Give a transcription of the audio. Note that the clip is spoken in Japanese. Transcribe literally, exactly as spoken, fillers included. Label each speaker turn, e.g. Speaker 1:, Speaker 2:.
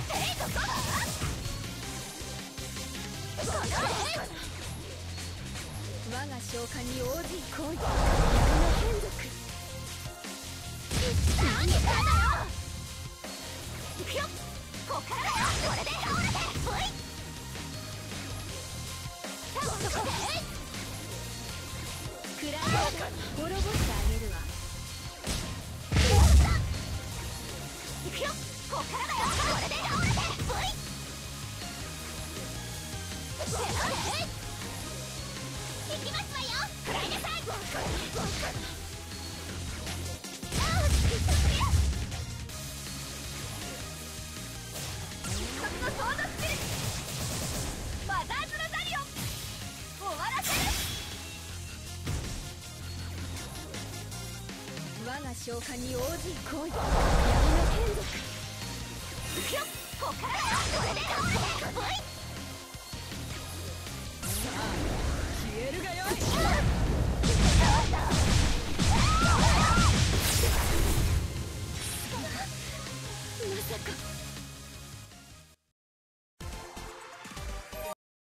Speaker 1: 我が召喚に応じ来い。闇の眷属。何したんだよ。行くよ。こっからだよ。これで倒れて。ほい。そこで。くらい滅ぼしてあげるわ。行くよ。こっからだよ。これで倒れて。ほい。行きますわよ。食らいなさい。必殺のソードスピリッツマザーズ・ラザリオン終わらせる。我が召喚に応じ来い。闇の眷属。行くよ。こっからだよ。これで倒れて。ほい。消えるがよい。まさか